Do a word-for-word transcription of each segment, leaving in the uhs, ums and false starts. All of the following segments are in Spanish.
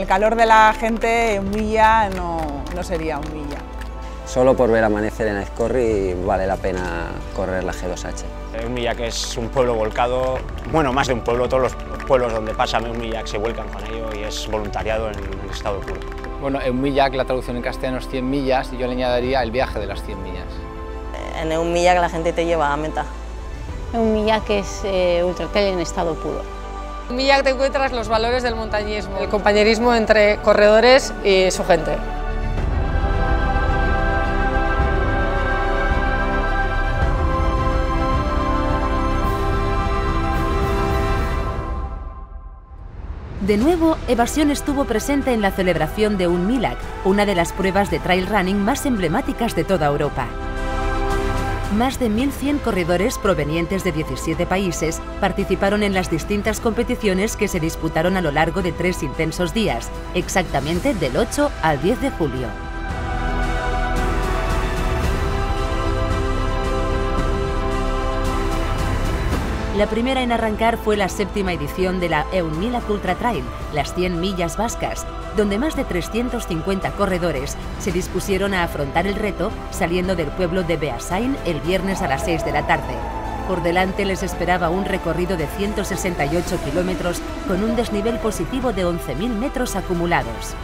el calor de la gente un milla no, no sería un milla. Solo por ver amanecer en Aizkorri vale la pena correr la G dos H. Eunmillac es un pueblo volcado, bueno, más de un pueblo, todos los pueblos donde pasa Eunmillac se vuelcan con ello y es voluntariado en, en estado puro. Bueno, Eunmillac, la traducción en castellano es cien millas y yo le añadiría el viaje de las cien millas. En Eunmillac la gente te lleva a meta. Eunmillac es eh, ultra trail en estado puro. En Eunmillac te encuentras los valores del montañismo, el compañerismo entre corredores y su gente. De nuevo, Evasión estuvo presente en la celebración de Eunmillac, una de las pruebas de trail running más emblemáticas de toda Europa. Más de mil cien corredores provenientes de diecisiete países participaron en las distintas competiciones que se disputaron a lo largo de tres intensos días, exactamente del ocho al diez de julio. La primera en arrancar fue la séptima edición de la Eunmillac Ultra Trail, las cien millas vascas, donde más de trescientos cincuenta corredores se dispusieron a afrontar el reto saliendo del pueblo de Beasain el viernes a las seis de la tarde. Por delante les esperaba un recorrido de ciento sesenta y ocho kilómetros con un desnivel positivo de once mil metros acumulados.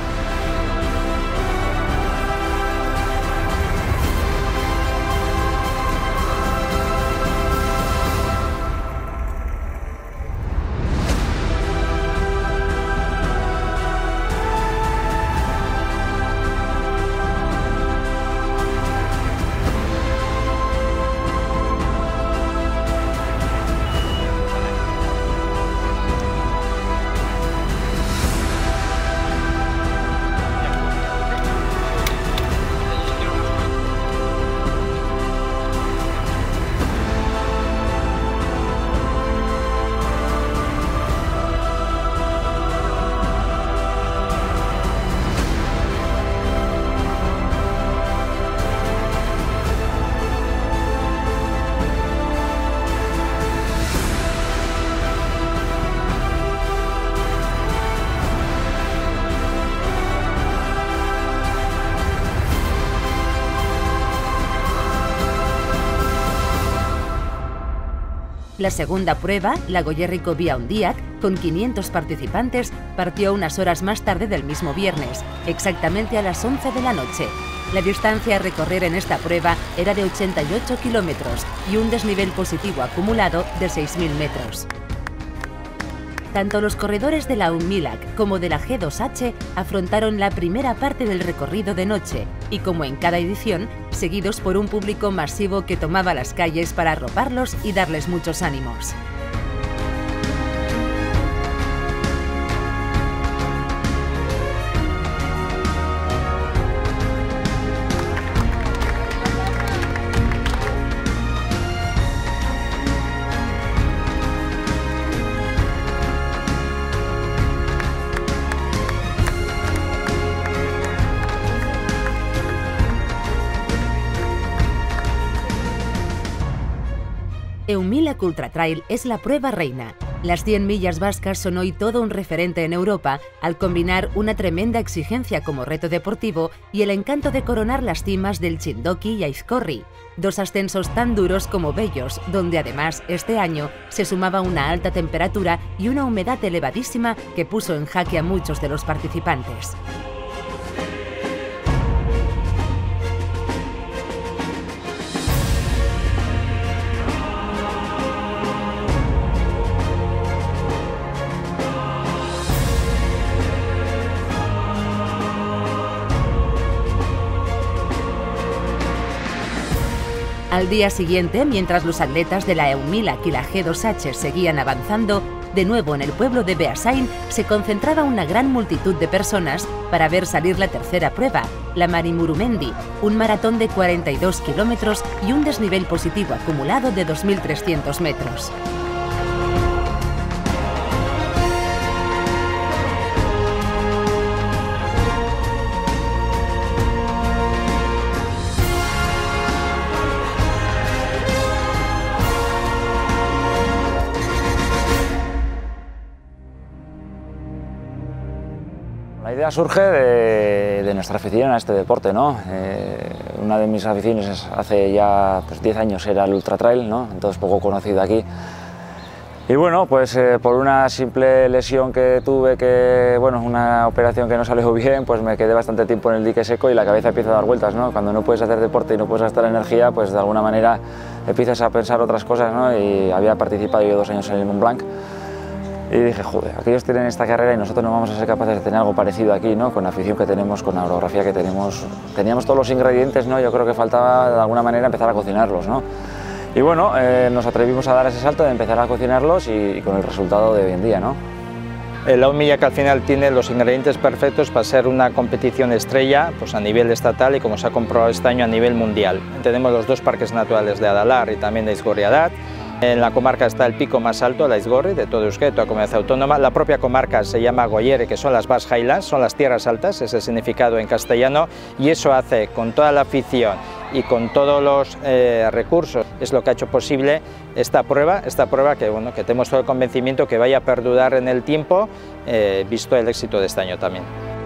La segunda prueba, la Goierriko Via Handiak, con quinientos participantes, partió unas horas más tarde del mismo viernes, exactamente a las once de la noche. La distancia a recorrer en esta prueba era de ochenta y ocho kilómetros y un desnivel positivo acumulado de seis mil metros. Tanto los corredores de la Eunmillac como de la G dos H afrontaron la primera parte del recorrido de noche y, como en cada edición, seguidos por un público masivo que tomaba las calles para arroparlos y darles muchos ánimos. Eunmillac Ultra Trail es la prueba reina. Las cien millas vascas son hoy todo un referente en Europa al combinar una tremenda exigencia como reto deportivo y el encanto de coronar las cimas del Txindoki y Aizkorri, dos ascensos tan duros como bellos, donde además este año se sumaba una alta temperatura y una humedad elevadísima que puso en jaque a muchos de los participantes. Al día siguiente, mientras los atletas de la Eunmillac y la G dos H seguían avanzando, de nuevo en el pueblo de Beasain se concentraba una gran multitud de personas para ver salir la tercera prueba, la Marimurumendi, un maratón de cuarenta y dos kilómetros y un desnivel positivo acumulado de dos mil trescientos metros. idea surge de, de nuestra afición a este deporte, ¿no? Eh, una de mis aficiones hace ya pues, diez años era el ultra trail, ¿no? Entonces poco conocido aquí. Y bueno, pues eh, por una simple lesión que tuve, que, bueno, una operación que no salió bien, pues me quedé bastante tiempo en el dique seco y la cabeza empieza a dar vueltas, ¿no? Cuando no puedes hacer deporte y no puedes gastar energía, pues de alguna manera empiezas a pensar otras cosas, ¿no? Y había participado yo dos años en el Mont Blanc y dije, joder, aquellos tienen esta carrera y nosotros no vamos a ser capaces de tener algo parecido aquí, ¿no? Con la afición que tenemos, con la orografía que tenemos. Teníamos todos los ingredientes, ¿no? Yo creo que faltaba de alguna manera empezar a cocinarlos, ¿no? Y bueno, eh, nos atrevimos a dar ese salto de empezar a cocinarlos y, y con el resultado de hoy en día, ¿no? La UNMILLAC al final tiene los ingredientes perfectos para ser una competición estrella pues a nivel estatal y, como se ha comprobado este año, a nivel mundial. Tenemos los dos parques naturales de Adalar y también de Aizgorriadat. En la comarca está el pico más alto, la Aizgorri, de todo Euskadi, de toda comunidad autónoma. La propia comarca se llama Goyere, que son las Basque Highlands, son las tierras altas, ese es el significado en castellano, y eso hace, con toda la afición y con todos los eh, recursos, es lo que ha hecho posible esta prueba, esta prueba que, bueno, que tenemos todo el convencimiento que vaya a perdurar en el tiempo, eh, visto el éxito de este año también.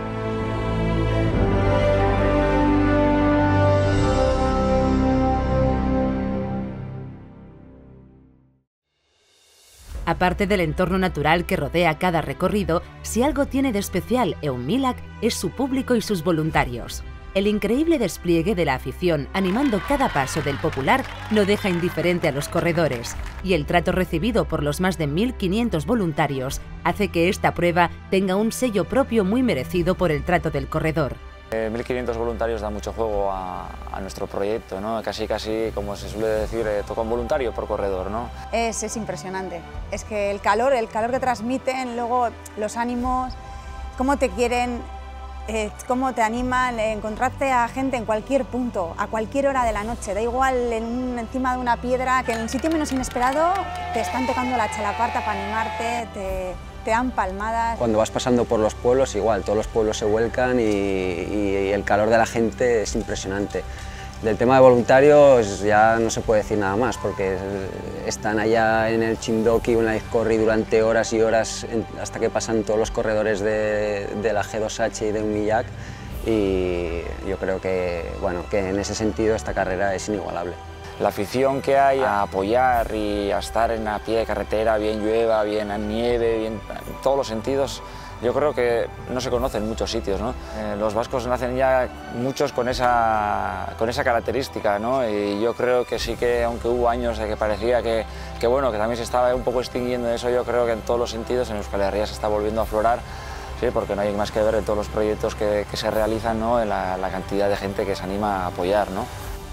Aparte del entorno natural que rodea cada recorrido, si algo tiene de especial EunMillac es su público y sus voluntarios. El increíble despliegue de la afición animando cada paso del popular no deja indiferente a los corredores, y el trato recibido por los más de mil quinientos voluntarios hace que esta prueba tenga un sello propio muy merecido por el trato del corredor. Eh, mil quinientos voluntarios da mucho juego a, a nuestro proyecto, ¿no? Casi, casi, como se suele decir, eh, toca un voluntario por corredor, ¿no? Es, es impresionante. Es que el calor, el calor que transmiten, luego los ánimos, cómo te quieren, eh, cómo te animan, eh, encontrarte a gente en cualquier punto, a cualquier hora de la noche, da igual en un, encima de una piedra, que en el sitio menos inesperado te están tocando la chalaparta para animarte, te, te dan palmadas. Cuando vas pasando por los pueblos, igual, todos los pueblos se vuelcan y, y, y el calor de la gente es impresionante. Del tema de voluntarios ya no se puede decir nada más, porque están allá en el Chindoki o en la Aizkorri durante horas y horas hasta que pasan todos los corredores de, de la G dos H y de UNMILLAC, y yo creo que, bueno, que en ese sentido esta carrera es inigualable. La afición que hay a apoyar y a estar en a pie de carretera, bien llueva, bien en nieve, bien, en todos los sentidos, yo creo que no se conoce en muchos sitios, ¿no? Eh, los vascos nacen ya muchos con esa, con esa característica, ¿no? Y yo creo que sí que, aunque hubo años de que parecía que, que, bueno, que también se estaba un poco extinguiendo eso, yo creo que en todos los sentidos en Euskal Herria se está volviendo a aflorar, sí, porque no hay más que ver en todos los proyectos que, que se realizan, ¿no? En la, la cantidad de gente que se anima a apoyar, ¿no?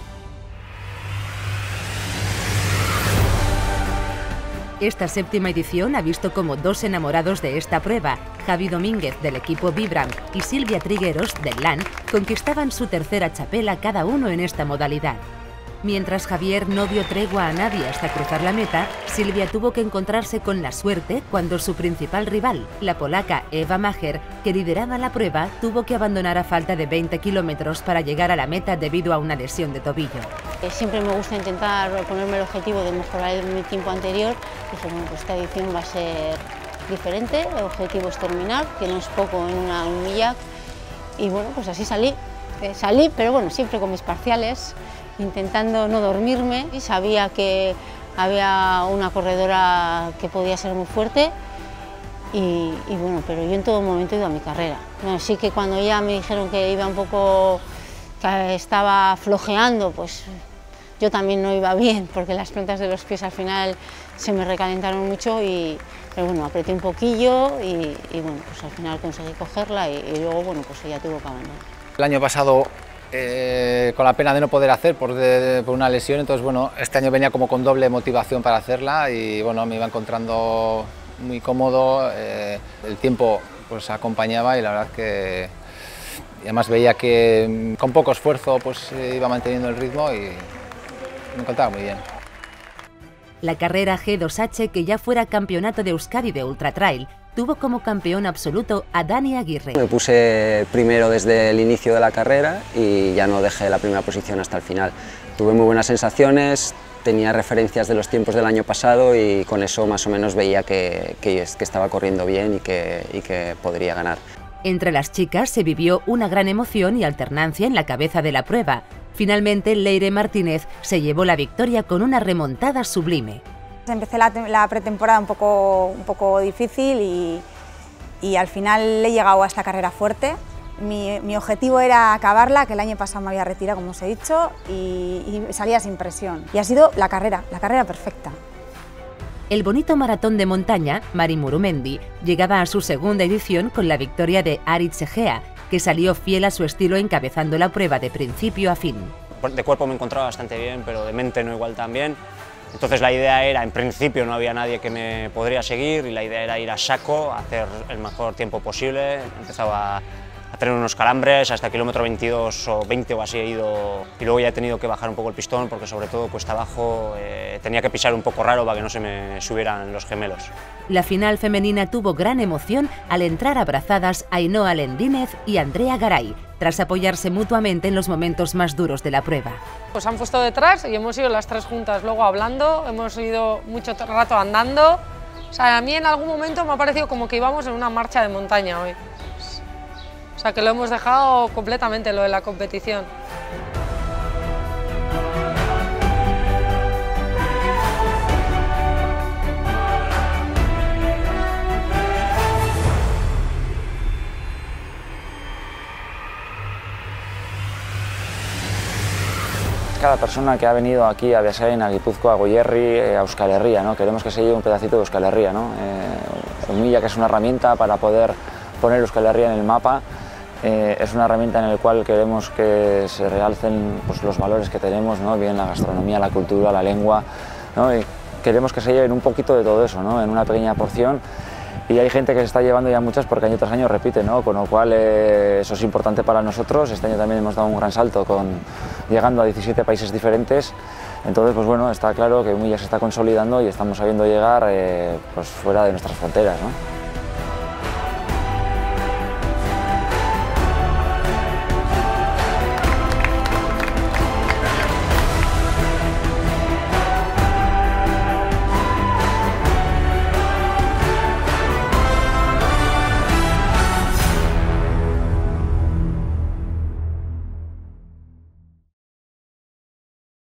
Esta séptima edición ha visto como dos enamorados de esta prueba, Javi Domínguez del equipo Vibram y Silvia Trigueros del LAN, conquistaban su tercera txapela cada uno en esta modalidad. Mientras Javier no dio tregua a nadie hasta cruzar la meta, Silvia tuvo que encontrarse con la suerte cuando su principal rival, la polaca Eva Majer, que lideraba la prueba, tuvo que abandonar a falta de veinte kilómetros para llegar a la meta debido a una lesión de tobillo. Siempre me gusta intentar ponerme el objetivo de mejorar mi tiempo anterior. Dije, bueno, pues esta edición va a ser diferente, el objetivo es terminar, que no es poco en una UNMILLAC, y bueno, pues así salí. Eh, salí, pero bueno, siempre con mis parciales, intentando no dormirme, y sabía que había una corredora que podía ser muy fuerte, y, y bueno, pero yo en todo momento he ido a mi carrera. Bueno, sí que cuando ya me dijeron que iba un poco, que estaba flojeando, pues yo también no iba bien, porque las plantas de los pies al final se me recalentaron mucho, y, pero bueno, apreté un poquillo y, y bueno, pues al final conseguí cogerla, y, y luego, bueno, pues ya tuvo que abandonar. El año pasado, eh, con la pena de no poder hacer por, de, por una lesión, entonces bueno, este año venía como con doble motivación para hacerla, y bueno, me iba encontrando muy cómodo, eh, el tiempo pues acompañaba, y la verdad que y además veía que con poco esfuerzo pues iba manteniendo el ritmo y me encontraba muy bien. La carrera G dos H, que ya fuera campeonato de Euskadi de Ultra Trail, tuvo como campeón absoluto a Dani Aguirre. Me puse primero desde el inicio de la carrera y ya no dejé la primera posición hasta el final. Tuve muy buenas sensaciones, tenía referencias de los tiempos del año pasado y con eso más o menos veía que, que, que estaba corriendo bien y que, y que podría ganar. Entre las chicas se vivió una gran emoción y alternancia en la cabeza de la prueba. Finalmente, Leire Martínez se llevó la victoria con una remontada sublime. Empecé la, la pretemporada un poco, un poco difícil y, y al final he llegado a esta carrera fuerte. Mi, mi objetivo era acabarla, que el año pasado me había retirado, como os he dicho, y, y salía sin presión. Y ha sido la carrera, la carrera perfecta. El bonito maratón de montaña, Mari Murumendi, llegaba a su segunda edición con la victoria de Aritz Egea, que salió fiel a su estilo encabezando la prueba de principio a fin. De cuerpo me encontraba bastante bien, pero de mente no igual también. Entonces la idea era, en principio no había nadie que me podría seguir y la idea era ir a saco, hacer el mejor tiempo posible. Empezaba a tener unos calambres, hasta el kilómetro veintidós o veinte o así he ido, y luego ya he tenido que bajar un poco el pistón porque sobre todo cuesta abajo eh, tenía que pisar un poco raro para que no se me subieran los gemelos. La final femenina tuvo gran emoción al entrar abrazadas Ainhoa Lendínez y Andrea Garay, tras apoyarse mutuamente en los momentos más duros de la prueba. Pues han puesto detrás y hemos ido las tres juntas luego hablando, hemos ido mucho rato andando. O sea, a mí en algún momento me ha parecido como que íbamos en una marcha de montaña hoy. O sea, que lo hemos dejado completamente, lo de la competición. Cada persona que ha venido aquí a Beasain, a Guipúzcoa, a Goierri, a Euskal Herria, ¿no? Queremos que se lleve un pedacito de Euskal Herria, ¿no? Eh, Umilla, que es una herramienta para poder poner Euskal Herria en el mapa. Eh, es una herramienta en la cual queremos que se realcen pues, los valores que tenemos, ¿no? Bien la gastronomía, la cultura, la lengua, ¿no? Y queremos que se lleven un poquito de todo eso, ¿no? En una pequeña porción, y hay gente que se está llevando ya muchas porque año tras año repite, ¿no? Con lo cual eh, eso es importante para nosotros. Este año también hemos dado un gran salto con, llegando a diecisiete países diferentes. Entonces, pues bueno, está claro que Umilla se está consolidando y estamos sabiendo llegar eh, pues, fuera de nuestras fronteras, ¿no?